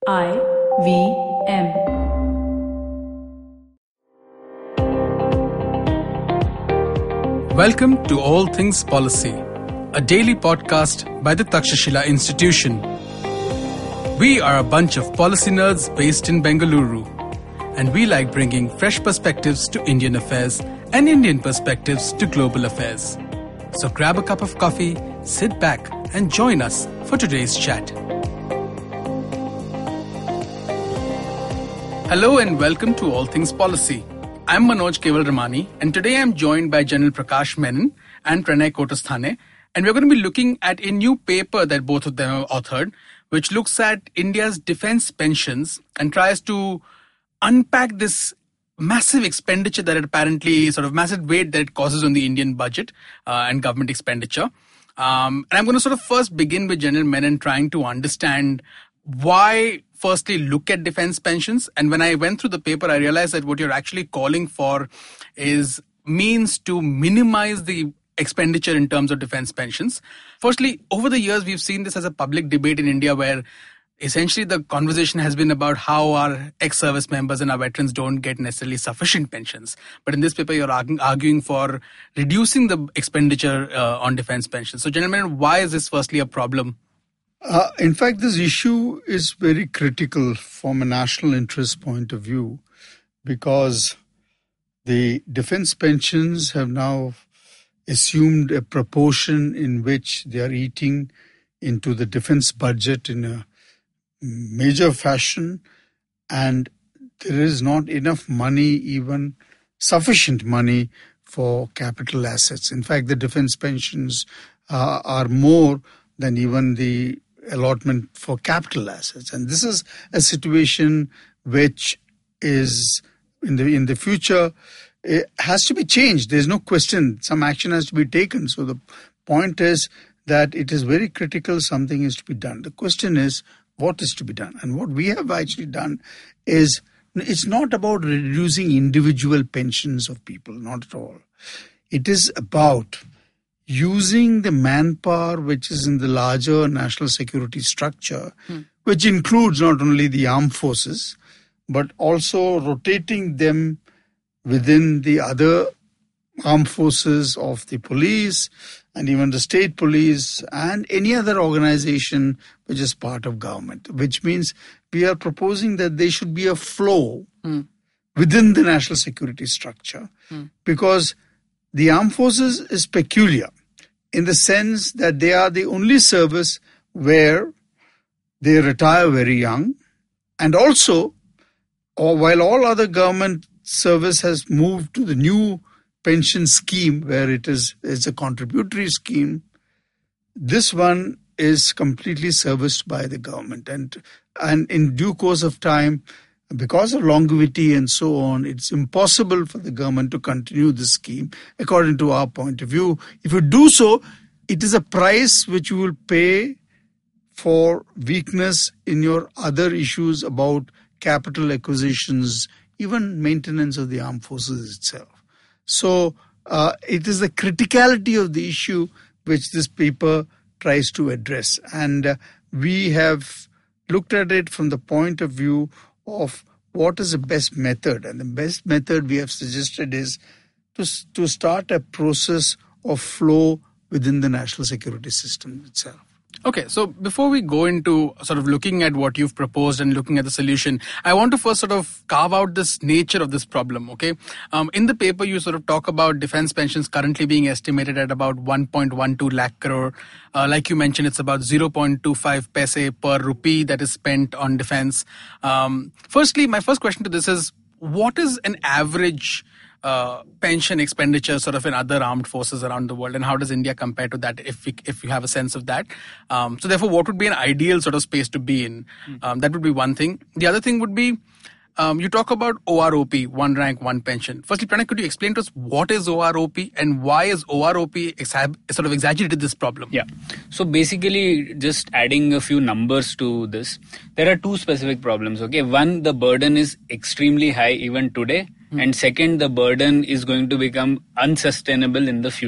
IVM. Welcome to All Things Policy, a daily podcast by the Takshashila Institution. We are a bunch of policy nerds based in Bengaluru, and we like bringing fresh perspectives to Indian affairs and Indian perspectives to global affairs. So grab a cup of coffee, sit back, and join us for today's chat. Hello and welcome to All Things Policy. I'm Manoj Kewalramani, and today I'm joined by General Prakash Menon and Pranay Kotasthane, and we're going to be looking at a new paper that both of them have authored, which looks at India's defense pensions and tries to unpack this massive expenditure that it apparently, massive weight that it causes on the Indian budget and government expenditure. And I'm going to sort of first begin with General Menon trying to understand why firstly look at defense pensions. And when I went through the paper, I realized that what you're actually calling for is means to minimize the expenditure in terms of defense pensions. Firstly, over the years, we've seen this as a public debate in India where essentially the conversation has been about how our ex-service members and our veterans don't get necessarily sufficient pensions. But in this paper, you're arguing for reducing the expenditure on defense pensions. So, gentlemen, why is this firstly a problem? In fact, this issue is very critical from a national interest point of view because the defense pensions have now assumed a proportion in which they are eating into the defense budget in a major fashion, and there is not enough money, even sufficient money, for capital assets. In fact, the defense pensions are more than even the allotment for capital assets, and this is a situation which is in the future. It has to be changed. There's no question. Some action has to be taken. So the point is that it is very critical. Something is to be done. The question is what is to be done, and what we have actually done is it's not about reducing individual pensions of people, not at all. It is about using the manpower which is in the larger national security structure, which includes not only the armed forces, but also rotating them within the other armed forces of the police and even the state police and any other organization which is part of government, which means we are proposing that there should be a flow within the national security structure because the armed forces is peculiar in the sense that they are the only service where they retire very young, and also while all other government service has moved to the new pension scheme where it's a contributory scheme, this one is completely serviced by the government, and in due course of time, because of longevity and so on, it's impossible for the government to continue this scheme according to our point of view. If you do so, it is a price which you will pay for weakness in your other issues about capital acquisitions, even maintenance of the armed forces itself. So it is the criticality of the issue which this paper tries to address. And we have looked at it from the point of view of what is the best method. And the best method we have suggested is to start a process of flow within the national security system itself. Okay, so before we go into sort of looking at what you've proposed and looking at the solution, I want to first sort of carve out this nature of this problem, okay? In the paper, you sort of talk about defense pensions currently being estimated at about 1.12 lakh crore. Like you mentioned, it's about 0.25 paise per rupee that is spent on defense. Firstly, my first question to this is, what is an average pension expenditure sort of in other armed forces around the world, and how does India compare to that if you have a sense of that? So therefore, what would be an ideal sort of space to be in? That would be one thing. The other thing would be, you talk about OROP, one rank, one pension. Firstly, Pranay, could you explain to us what is OROP and why is OROP sort of exaggerated this problem? Yeah. So basically, just adding a few numbers to this, there are two specific problems. Okay, one, the burden is extremely high even today. And second, the burden is going to become unsustainable in the future.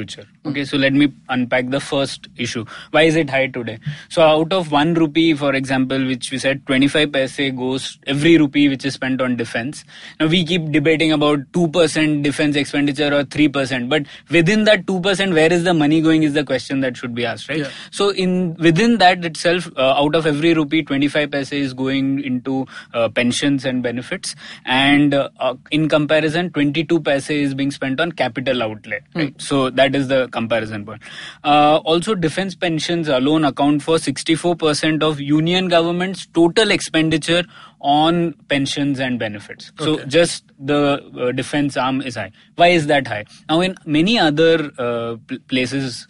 Okay, so let me unpack the first issue. Why is it high today? So out of 1 rupee, for example, which we said 25 paise goes every rupee which is spent on defense. Now we keep debating about 2% defense expenditure or 3%, but within that 2%, where is the money going is the question that should be asked, right? Yeah. So within that itself, out of every rupee, 25 paise is going into pensions and benefits, and in comparison, 22 paise is being spent on capital outlay, right? So that is the comparison point. Also, defense pensions alone account for 64% of union government's total expenditure on pensions and benefits. So just the defense arm is high. Why is that high? Now in many other places,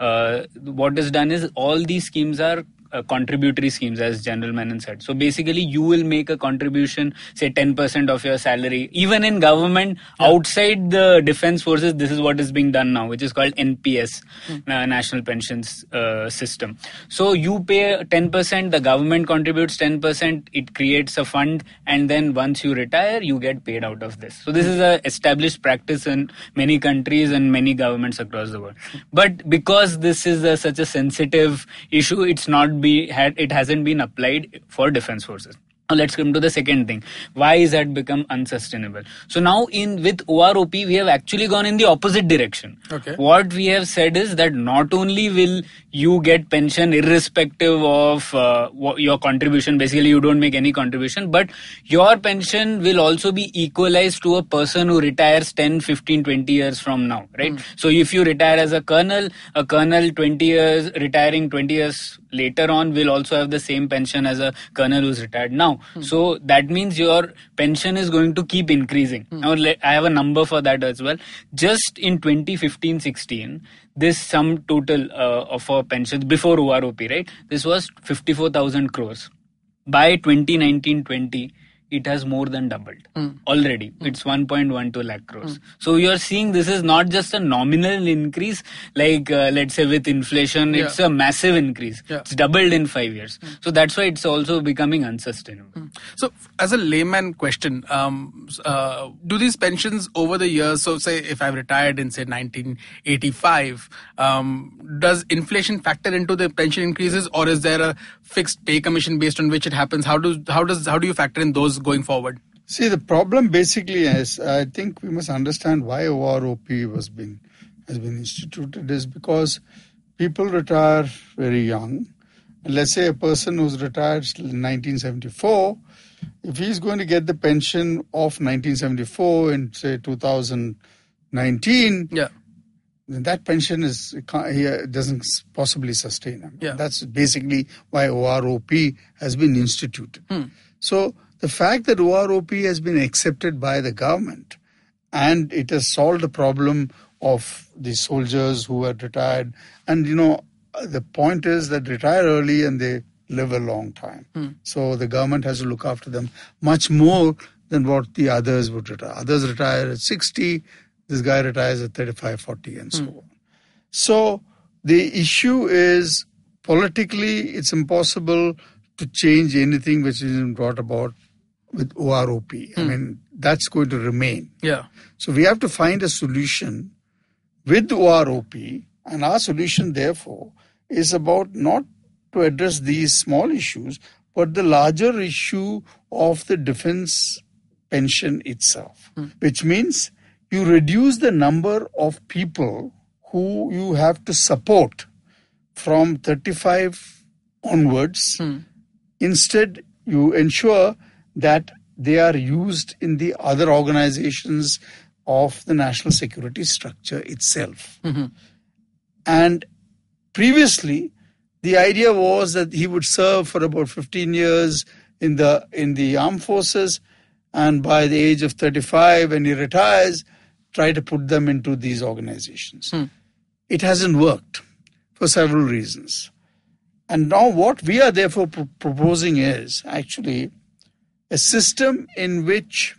what is done is all these schemes are contributory schemes, as General Menon said. So basically you will make a contribution, say 10% of your salary. Even in government, outside the defense forces, this is what is being done now, which is called NPS, National Pensions System. So you pay 10%, the government contributes 10%, it creates a fund, and then once you retire, you get paid out of this. So this is a established practice in many countries and many governments across the world. But because this is such a sensitive issue, it hasn't been applied for defense forces. Now let's come to the second thing. Why is that become unsustainable? So now with OROP, we have actually gone in the opposite direction. Okay. What we have said is that not only will you get pension irrespective of your contribution, basically you don't make any contribution, but your pension will also be equalized to a person who retires 10, 15, 20 years from now, right? So if you retire as a colonel 20 years, retiring 20 years later on will also have the same pension as a colonel who's retired now. So that means your pension is going to keep increasing. Now I have a number for that as well. Just in 2015-16, this sum total of our pensions before OROP, right? This was 54,000 crores. By 2019-20, it has more than doubled already. It's 1.12 lakh crores. So you're seeing this is not just a nominal increase, like let's say with inflation, it's a massive increase. It's doubled in 5 years. So that's why it's also becoming unsustainable. So as a layman question, do these pensions over the years, so say if I've retired in say 1985, does inflation factor into the pension increases, or is there a fixed pay commission based on which it happens? How do you factor in those going forward? See, the problem basically is, I think we must understand why OROP has been instituted, is because people retire very young. And let's say a person who's retired in 1974, if he's going to get the pension of 1974 in say 2019, that pension doesn't possibly sustain him. That's basically why OROP has been instituted. So the fact that OROP has been accepted by the government and it has solved the problem of the soldiers who had retired, and the point is that retire early and they live a long time. So the government has to look after them much more than what the others would retire. Others retire at 60, this guy retires at 35, 40 and so on. So the issue is, politically it's impossible to change anything which is brought about with OROP. I mean, that's going to remain. So we have to find a solution with OROP, and our solution therefore is about not to address these small issues, but the larger issue of the defense pension itself, which means you reduce the number of people who you have to support from 35 onwards. Instead, you ensure that they are used in the other organizations of the national security structure itself. And previously, the idea was that he would serve for about 15 years in the armed forces, and by the age of 35, when he retires, try to put them into these organizations. It hasn't worked for several reasons. And now what we are therefore proposing is actually a system in which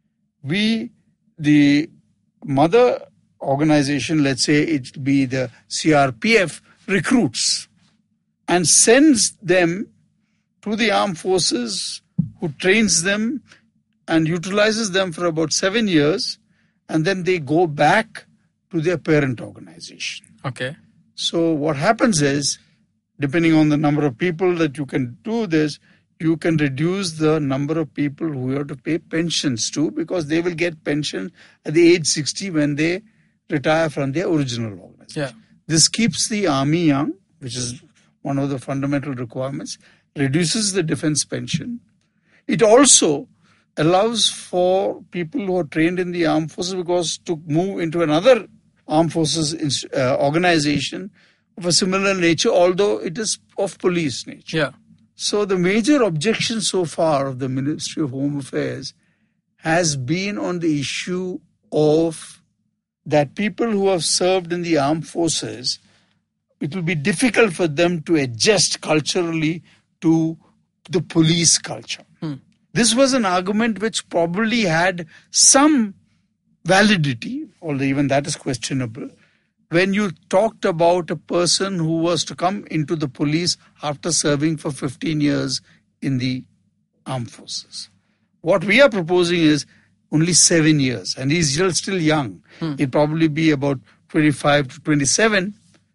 the mother organization, let's say it be the CRPF, recruits and sends them to the armed forces, who trains them and utilizes them for about 7 years, and then they go back to their parent organization. Okay. So what happens is, depending on the number of people that you can do this, you can reduce the number of people who you have to pay pensions to, because they will get pension at the age 60 when they retire from their original organization. Yeah. This keeps the army young, which is one of the fundamental requirements, reduces the defense pension. It also allows for people who are trained in the armed forces because to move into another armed forces organization of a similar nature, although it is of police nature. Yeah. So the major objection so far of the Ministry of Home Affairs has been on the issue of that people who have served in the armed forces, it will be difficult for them to adjust culturally to the police culture. This was an argument which probably had some validity, although even that is questionable, when you talked about a person who was to come into the police after serving for 15 years in the armed forces. What we are proposing is only 7 years, and he's still young. He'll probably be about 25 to 27.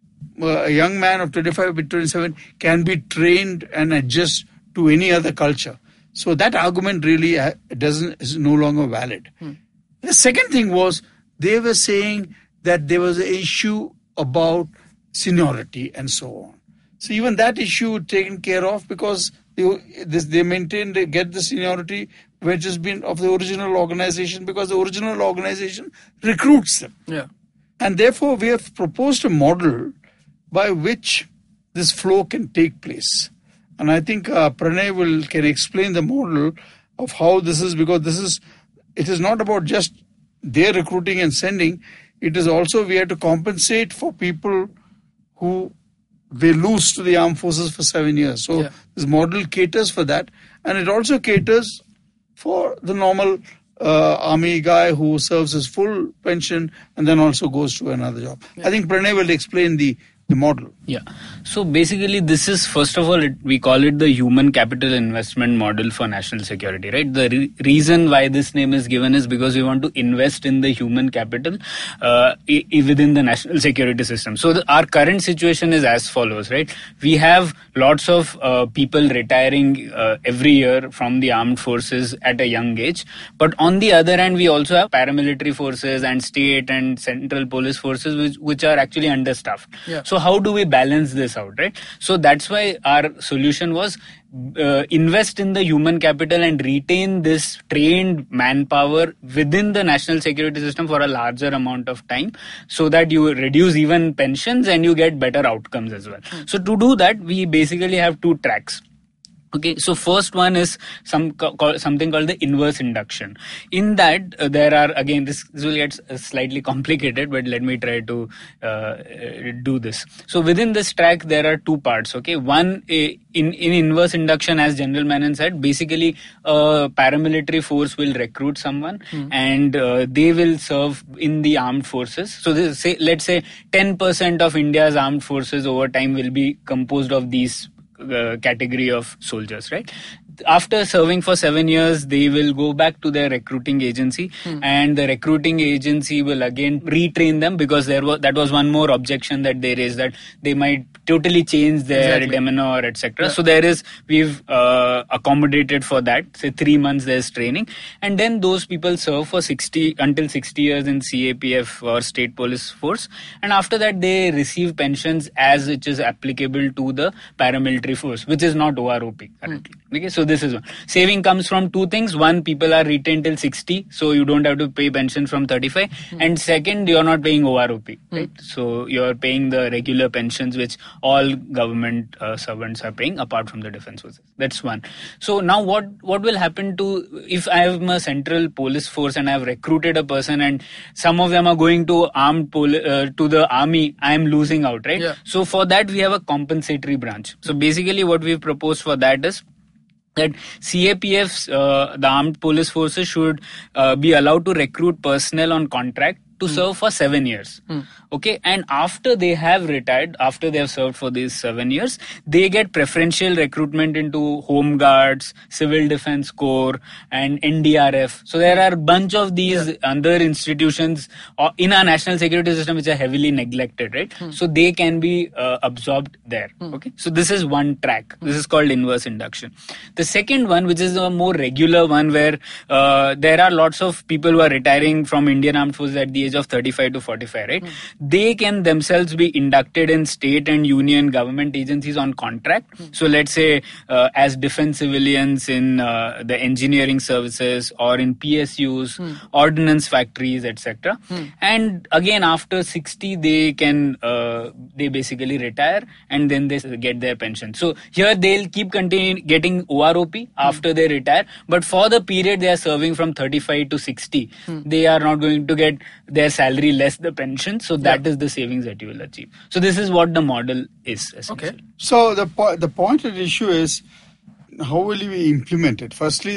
A young man of 25 to 27 can be trained and adjust to any other culture. So that argument really is no longer valid. The second thing was, they were saying that there was an issue about seniority and so on. So even that issue taken care of, because they maintain they get the seniority which has been of the original organization, because the original organization recruits them. Yeah. And therefore we have proposed a model by which this flow can take place. And I think Pranay can explain the model of how this is, because it is not about just their recruiting and sending. It is also we have to compensate for people who they lose to the armed forces for 7 years. So this model caters for that, and it also caters for the normal army guy who serves his full pension and then also goes to another job. I think Pranay will explain the model. Yeah. So basically, this is, first of all, we call it the human capital investment model for national security, right? The reason why this name is given is because we want to invest in the human capital within the national security system. So our current situation is as follows, right? We have lots of people retiring every year from the armed forces at a young age. But on the other hand, we also have paramilitary forces and state and central police forces which are actually understaffed. Yeah. So how do we balance this out, right? So that's why our solution was invest in the human capital and retain this trained manpower within the national security system for a larger amount of time, so that you reduce even pensions and you get better outcomes as well. So to do that, we basically have two tracks. Okay, so first one is something called the inverse induction. In that, there are, again, this will get slightly complicated, but let me try to do this. So within this track, there are two parts. Okay, one in inverse induction, as General Menon said, basically a paramilitary force will recruit someone and they will serve in the armed forces. So let's say 10% of India's armed forces over time will be composed of these category of soldiers, right? After serving for 7 years, they will go back to their recruiting agency, and the recruiting agency will again retrain them, because that was one more objection that they raised, that they might totally change their demeanor, etc. So we've accommodated for that. Say 3 months there's training, and then those people serve for 60 years in CAPF or state police force, and after that they receive pensions as it is applicable to the paramilitary force, which is not OROP currently. Okay, so this is one. Saving comes from two things. One, people are retained till 60, so you don't have to pay pension from 35. And second, you're not paying OROP, right? So you're paying the regular pensions which all government servants are paying, apart from the defense forces. That's one. So now what will happen if I am a central police force and I have recruited a person and some of them are going to to the army, I am losing out, right? Yeah. So for that, we have a compensatory branch. So basically what we've proposed for that is that CAPFs, the armed police forces, should be allowed to recruit personnel on contract to serve for 7 years. Okay, and after they have retired, after they have served for these 7 years, they get preferential recruitment into Home Guards, Civil Defense Corps, and NDRF. So there are a bunch of these other institutions in our national security system which are heavily neglected, right? So they can be absorbed there. Okay, so this is one track. This is called inverse induction. The second one, which is a more regular one, where there are lots of people who are retiring from Indian Armed Forces at the age of 35 to 45, right? They can themselves be inducted in state and union government agencies on contract. So let's say as defense civilians in the engineering services or in PSUs, ordnance factories, etc. And again, after 60, they can they basically retire and then they get their pension. So here they'll keep getting OROP after they retire, but for the period they are serving from 35 to 60, they are not going to get their salary less the pension. So that is the savings that you will achieve. So this is what the model is essentially. Okay. So the point at issue is, how will we implement it? Firstly,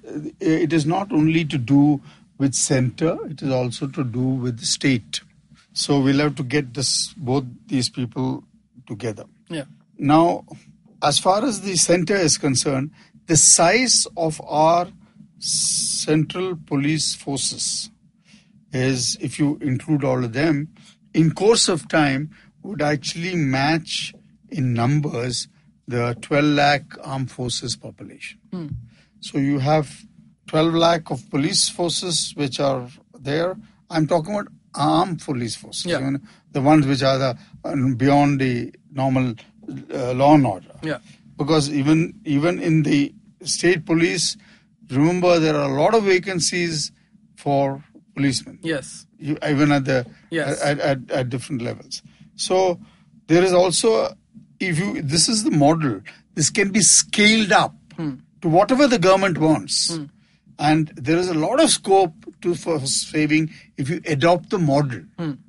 it is not only to do with center, it is also to do with the state. So we'll have to get both these people together. Yeah. Now, as far as the center is concerned, the size of our central police forces is, if you include all of them, in course of time would actually match in numbers the 12 lakh armed forces population. So you have 12 lakh of police forces which are there. I'm talking about armed police forces, the ones which are beyond the normal law and order. Yeah. Because even in the state police, remember there are a lot of vacancies for policemen. Yes. Even at at different levels. So there is also, this is the model. This can be scaled up to whatever the government wants. And there is a lot of scope for saving if you adopt the model.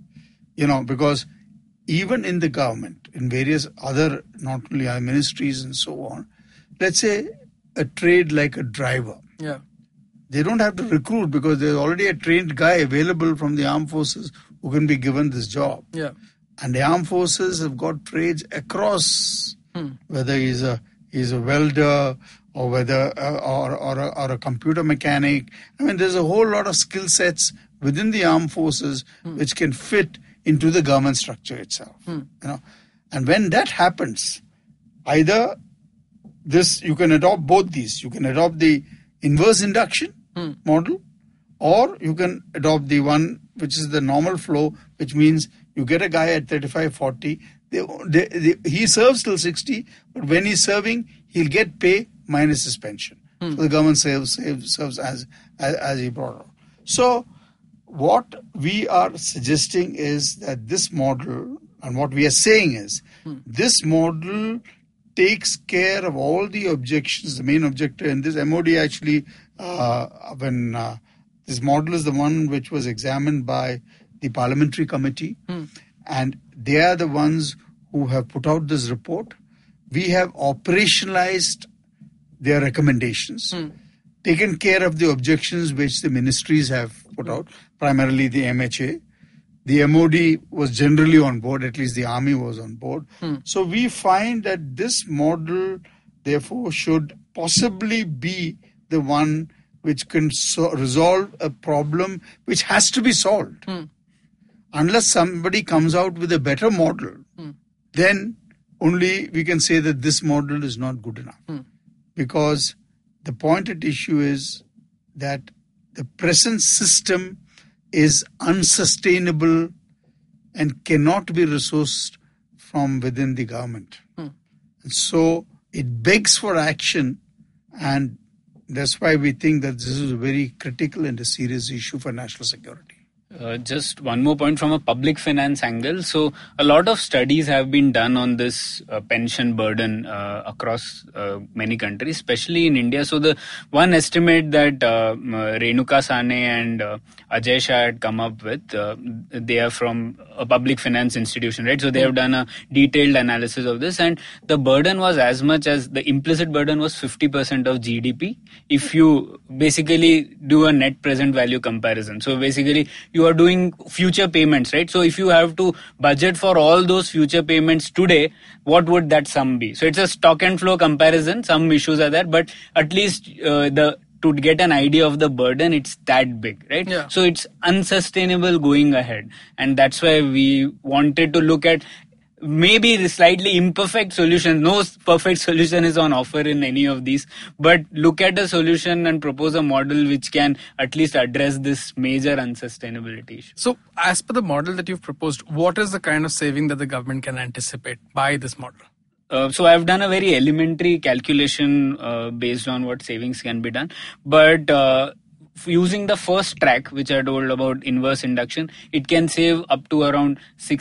Because even in the government, in various other, not only our ministries and so on, let's say a trade like a driver. Yeah. They don't have to recruit because there's already a trained guy available from the armed forces who can be given this job. Yeah. And the armed forces have got trades across, whether he's a welder or whether or a computer mechanic. I mean, there's a whole lot of skill sets within the armed forces which can fit into the government structure itself. And when that happens, either you can adopt both these. You can adopt the inverse induction model, or you can adopt the one which is the normal flow, which means you get a guy at 35, 40. He serves till 60, but when he's serving, he'll get pay minus his pension. So the government serves as he brought up. So what we are suggesting is that this model, and what we are saying is, this model takes care of all the objections. The main objector in this MOD actually, this model is the one which was examined by the parliamentary committee, and they are the ones who have put out this report. We have operationalized their recommendations, taken care of the objections which the ministries have put out, primarily the MHA. The MOD was generally on board, at least the army was on board. So we find that this model, therefore, should possibly be the one which can resolve a problem which has to be solved. Unless somebody comes out with a better model, then only we can say that this model is not good enough. Because the point at issue is that the present system is unsustainable and cannot be resourced from within the government. And so it begs for action, and that's why we think that this is a very critical and a serious issue for national security. Just one more point from a public finance angle. So a lot of studies have been done on this pension burden across many countries, especially in India. So the one estimate that Renuka Sane and Ajay Shah had come up with, they are from a public finance institution, right? So they have done a detailed analysis of this, and the burden was as much as the implicit burden was 50% of GDP if you basically do a net present value comparison. So basically you you are doing future payments, right? So if you have to budget for all those future payments today, what would that sum be? So it's a stock and flow comparison. Some issues are there, but at least to get an idea of the burden, it's that big, right? Yeah. So it's unsustainable going ahead. And that's why we wanted to look at maybe the slightly imperfect solution. No perfect solution is on offer in any of these, but look at a solution and propose a model which can at least address this major unsustainability issue. So as per the model that you've proposed, what is the kind of saving that the government can anticipate by this model? So I've done a very elementary calculation based on what savings can be done. But using the first track, which I told about inverse induction, it can save up to around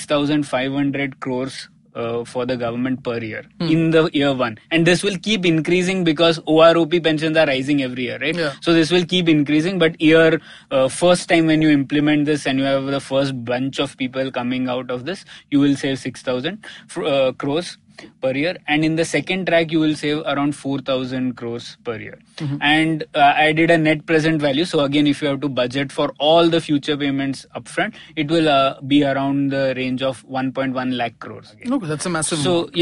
6,500 crores for the government per year in the year one. And this will keep increasing because OROP pensions are rising every year, right? Yeah. So this will keep increasing. But first time when you implement this and you have the first bunch of people coming out of this, you will save 6,000 crores per year, and in the second track you will save around 4,000 crores per year. And I did a net present value, so again if you have to budget for all the future payments upfront, it will be around the range of 1.1 lakh crores again. Look, that's a massive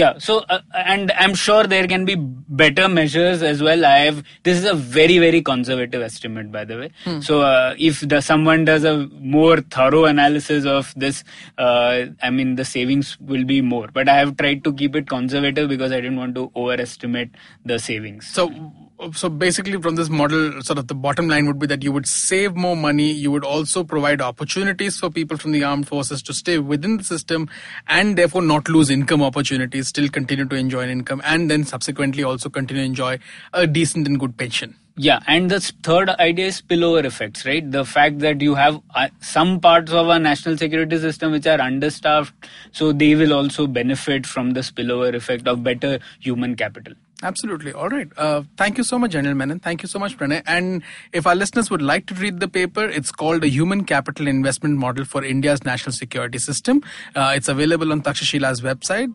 And I'm sure there can be better measures as well. This is a very, very conservative estimate, by the way. So if someone does a more thorough analysis of this, the savings will be more, but I have tried to keep it conservative because I didn't want to overestimate the savings. So basically from this model, sort of the bottom line would be that you would save more money, you would also provide opportunities for people from the armed forces to stay within the system and therefore not lose income opportunities, still continue to enjoy an income, and then subsequently also continue to enjoy a decent and good pension. Yeah, and the third idea is spillover effects, right? The fact that you have some parts of our national security system which are understaffed, so they will also benefit from the spillover effect of better human capital. Absolutely. All right. Thank you so much, General Menon. Thank you so much, Pranay. And if our listeners would like to read the paper, it's called A Human Capital Investment Model for India's National Security System. It's available on Takshashila's website,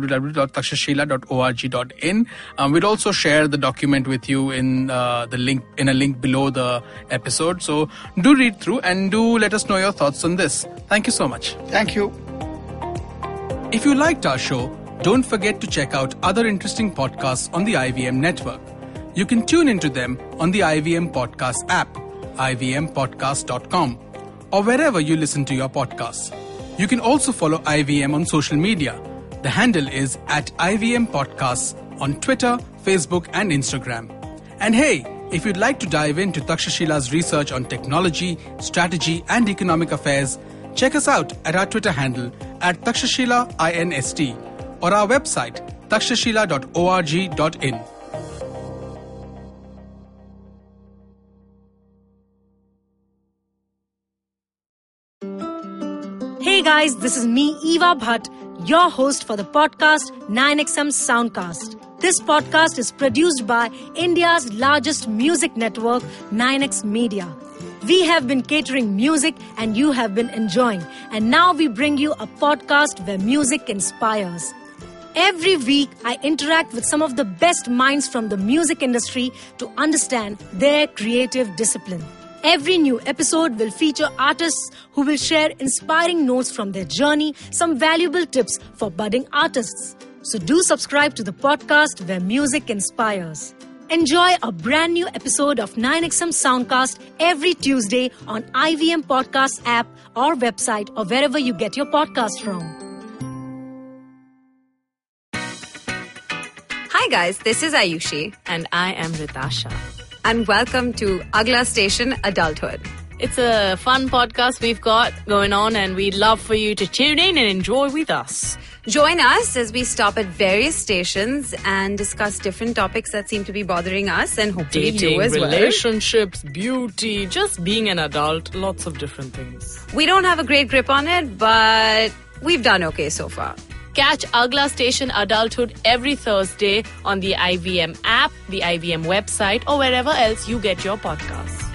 www.takshashila.org.in. We'd also share the document with you in a link below the episode. So do read through and do let us know your thoughts on this. Thank you so much. Thank you. If you liked our show, don't forget to check out other interesting podcasts on the IVM network. You can tune into them on the IVM Podcast app, ivmpodcast.com, or wherever you listen to your podcasts. You can also follow IVM on social media. The handle is @IVM Podcasts on Twitter, Facebook, and Instagram. And hey, if you'd like to dive into Takshashila's research on technology, strategy, and economic affairs, check us out at our Twitter handle @TakshashilaINST. or our website, takshashila.org.in. Hey guys, this is me, Eva Bhatt, your host for the podcast 9XM Soundcast. This podcast is produced by India's largest music network, 9X Media. We have been catering music and you have been enjoying. And now we bring you a podcast where music inspires. Every week, I interact with some of the best minds from the music industry to understand their creative discipline. Every new episode will feature artists who will share inspiring notes from their journey, some valuable tips for budding artists. So do subscribe to the podcast where music inspires. Enjoy a brand new episode of 9XM Soundcast every Tuesday on IVM Podcast app or website or wherever you get your podcast from. Hi guys, this is Ayushi. And I am Ritasha. And welcome to Agla Station Adulthood. It's a fun podcast we've got going on and we'd love for you to tune in and enjoy with us. Join us as we stop at various stations and discuss different topics that seem to be bothering us and hopefully Dating, you as well. relationships, beauty, just being an adult, lots of different things. We don't have a great grip on it, but we've done okay so far. Catch Agla Station Adulthood every Thursday on the IVM app, the IVM website, or wherever else you get your podcasts.